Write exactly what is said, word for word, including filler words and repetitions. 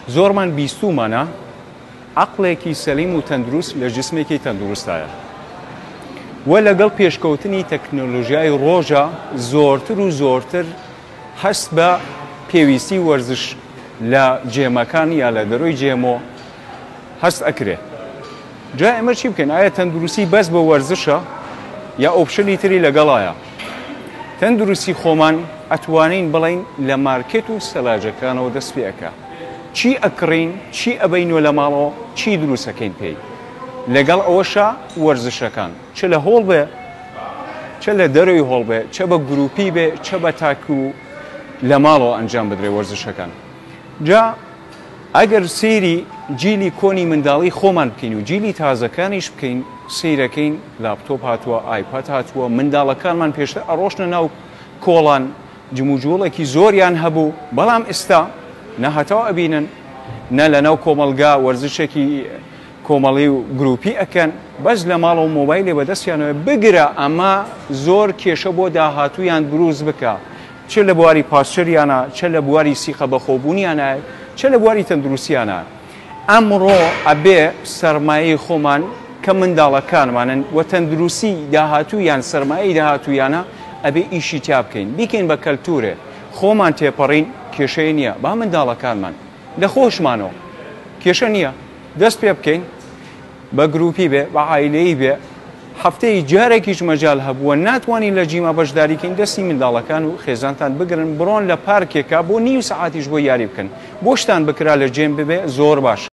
زۆرمان بیستومانە عەقڵێکی سەلیم و تەندروست لە جسمێکی تەندروستایە وە لەگەڵ پێشکەوتنی تەکنۆلۆژیای ڕۆژە زۆرتر و زۆرتر هەست بە پێویستی وەرزش لە جێمەکان یا لە دەرۆی جێمۆ هەست ئەکرێ. جا ئێمە چی بکەین؟ ئایا تەندروستی بەس بە وەرزشە یا ئۆپشنی تری لەگەڵایە؟ تەندروستی خۆمان ئەتوانین بڵین لە مارکێت و سەلاجەکانەوە دەست پێ ئەکا. چی ئەکڕین، چی ئەبەینەوە لە ماڵەوە، چی دروستەکەین پێی. لەگەڵ ئەوەشە وەرزشەکان چ لە هۆڵ بێ، چ لە دەروی هۆڵ بێ، چ بە گروپی بێ، چ بە تاکو لە ماڵەوە ئەنجام بدرێ وەرزشەکان. جا ئەگەر سەیری جیلی کۆنی منداڵی خۆمان بکەین و جیلی تازەکانیش بکەین، سیرەکەین لاپتۆپ هاتووە، ئایپاد هاتووە، منداڵەکانمان پێشتر ئەڕۆشنە ناو کۆڵان جموجۆڵێکی زۆریان هەبوو، بەڵام ئێستا نەهاتەوە ئەبینن نە لە ناو کۆمەلگا وەرزشێکی کۆمەڵی و گروپی ئەکەن، بەس لە ماڵ و مۆبایلێ بەدەستیانەوە بگرە. ئەمە زۆر کێشە بۆ داهاتوویان دروست بکە، چ لە بواری پاسچەریانە، چ لە بواری سیخە بەخۆبوونیانە، چ لە بواری تەندروستیانە. ئەمڕۆ ئەبێ سەرمایەی خۆمان کە منداڵەکانمانن و تەندروستی داهاتوویان سەرمایەی داهاتوویانە ئەبێ ئیشی تیا بکەین، بیکەین بە کەلتورێ، خۆمان تێپەڕین، کێشەی نییە. با منداڵەکانمان لە خۆشمانەوە کێشە نییە، دەست پێ بکەین بە گروپی بێ، بە عایلەیی بێ، هەفتەی جارێکیش مەجال هەبووە ناتوانین لە جیما بەشداریکەین، دەستی منداڵەکان و خێزانتان بگرن بڕۆن لە پارکێکە بۆ نیو سەعاتیش بۆ یاری بکەن، بۆ شتان بکرا لە جێم ببێ زۆر باش.